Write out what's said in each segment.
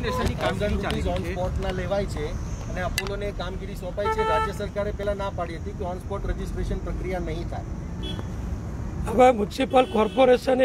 વેક્સિનેશનની કામગીરી ચાલી ઓન સ્પોટના લેવાય છે અને અપોલોને કામગીરી સોંપાઈ છે। રાજ્ય સરકારે પહેલા ના પાડી હતી કે ઓન સ્પોટ રજીસ્ટ્રેશન પ્રક્રિયા નહીં થાય। હવે મ્યુનિસિપલ કોર્પોરેશને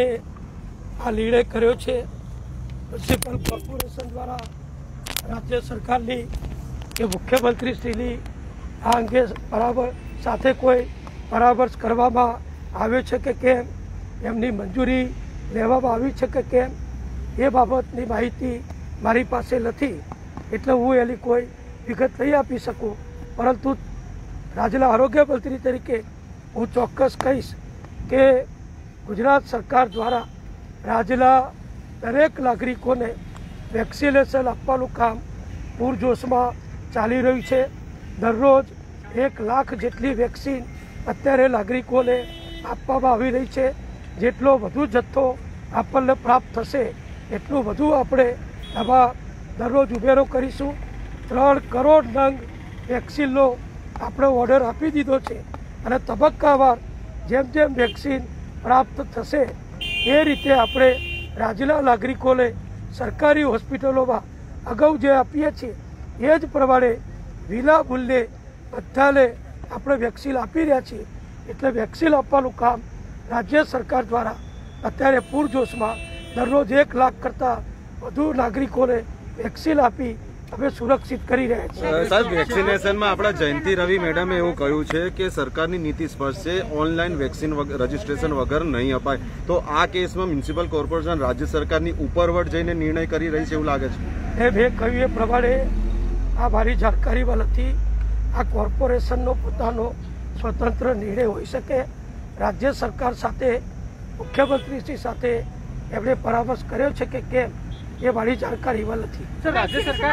આ નિર્ણય કર્યો છે। મ્યુનિસિપલ કોર્પોરેશન દ્વારા રાજ્ય સરકારની કે મુખ્યમંત્રીશ્રીની આ અંગે સાથે કોઈ પરામર્શ કરવામાં આવ્યો છે કે કેમ, એમની મંજૂરી લેવામાં આવી છે કે કેમ, એ બાબતની માહિતી મારી પાસે નથી, એટલે હું એની કોઈ વિગત નહીં આપી શકું। પરંતુ રાજ્યના આરોગ્ય મંત્રી તરીકે હું ચોક્કસ કહીશ કે ગુજરાત સરકાર દ્વારા રાજ્યના દરેક નાગરિકોને વેક્સિનેશન આપવાનું કામ પૂરજોશમાં ચાલી રહ્યું છે। દરરોજ 1 લાખ જેટલી વેક્સિન અત્યારે નાગરિકોને આપવામાં આવી રહી છે। જેટલો વધુ જથ્થો આપણને પ્રાપ્ત થશે એટલું વધુ આપણે આમાં દરરોજ ઉમેરો કરીશું। 3 કરોડ નંગ વેક્સિનનો આપણે ઓર્ડર આપી દીધો છે અને તબક્કાવાર જેમ જેમ વેક્સિન પ્રાપ્ત થશે એ રીતે આપણે રાજ્યના નાગરિકોને સરકારી હોસ્પિટલોમાં અગાઉ જે આપીએ છીએ એ જ પ્રમાણે વિના મૂલ્યે બધાને આપણે વેક્સિન આપી રહ્યા છીએ। એટલે વેક્સિન આપવાનું કામ રાજ્ય સરકાર દ્વારા અત્યારે પૂરજોશમાં દરરોજ 1 લાખ કરતાં વધુ નાગરિકોને વેક્સિન આપી અમે સુરક્ષિત કરી રહ્યા છીએ। સાહેબ, વેક્સિનેશનમાં આપણા જયંતિ રવિ મેડમે એવું કહ્યું છે કે સરકારની નીતિ સ્પષ્ટ છે, ઓનલાઈન વેક્સિન રજીસ્ટ્રેશન વગર નહીં અપાય। તો આ કેસમાં મ્યુનિસિપલ કોર્પોરેશન રાજ્ય સરકારની ઉપરવટ જઈને નિર્ણય કરી રહી છે એવું લાગે છે? મેં કહ્યું એ પ્રમાણે આ મારી જાણકારીમાં નથી। આ કોર્પોરેશનનો પોતાનો સ્વતંત્ર નિર્ણય હોઈ શકે। રાજ્ય સરકાર સાથે મુખ્યમંત્રીશ્રી સાથે એમણે પરામર્શ કર્યો છે કે કેમ એ મારી જાણકારીમાં નથી। રાજ્ય સરકાર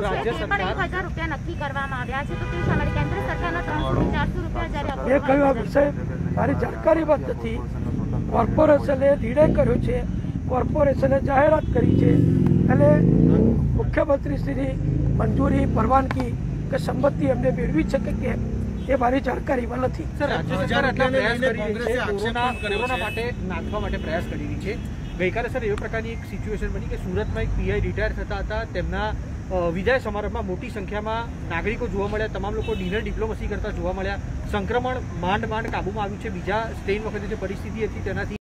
1000 રૂપિયા નક્કી કરવામાં આવ્યા છે, તો કેવું છે અમારી કેન્દ્ર સરકારના 300 400 રૂપિયા જ્યારે મેં કહ્યું આ વિષય મારી જાણકારીમાં નથી। કોર્પોરેશને નિર્ણય કર્યો છે, કોર્પોરેશને જાહેરાત કરી છે અને મુખ્યમંત્રીશ્રીની મંજૂરી, પરવાનગી કે સંમતિ એમને મેળવી છે કે કેમ એ મારી જાણકારીમાં નથી। રાજ્ય સરકાર આટલા પ્રયાસ કરી રહી છે, કોરોના માટે નાખવા માટે પ્રયાસ કરી રહી છે। ગઈકાલે સર એવી પ્રકારની એક સિચ્યુએશન બની કે સુરતમાં એક પીઆઈ રિટાયર થતા હતા, તેમના વિદાય સમારંભમાં મોટી સંખ્યામાં નાગરિકો જોવા મળ્યા, તમામ લોકો ડિનર ડિપ્લોમસી કરતા જોવા મળ્યા। સંક્રમણ માંડ કાબૂમાં આવ્યું છે, બીજા સ્ટ્રેન વખતે જે પરિસ્થિતિ હતી તેનાથી